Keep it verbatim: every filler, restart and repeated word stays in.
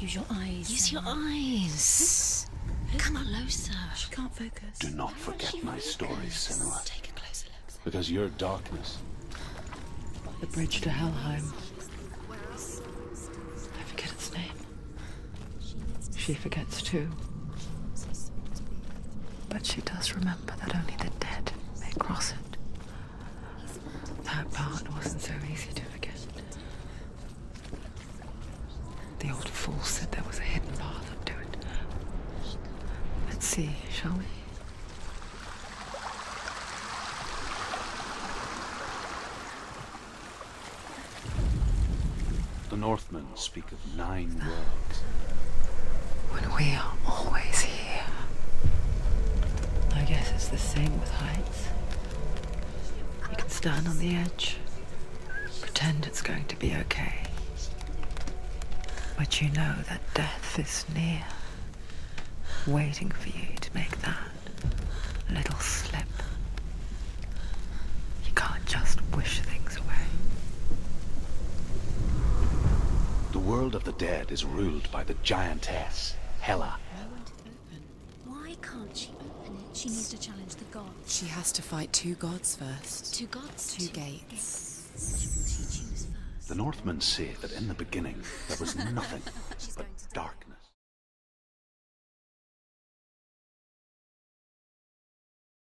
Use your eyes. Use your eyes. Come closer. She can't focus. Do not forget my stories, Senua. Take a closer look. Because your darkness... The bridge to Helheim. I forget its name. She forgets too. But she does remember that only the dead may cross it. That part wasn't so easy to forget. The old fool said there was a hidden path up to it. Let's see, shall we? The Northmen speak of nine worlds. When we are always here. I guess it's the same with heights. You can stand on the edge, pretend it's going to be okay. But you know that death is near, waiting for you to make that little slip. You can't just wish things away. The world of the dead is ruled by the giantess, Hela. Why can't she open it? She needs to challenge the gods. She has to fight two gods first. Two gods? Two gates. Which will she choose first? The Northmen say that in the beginning there was nothing but dark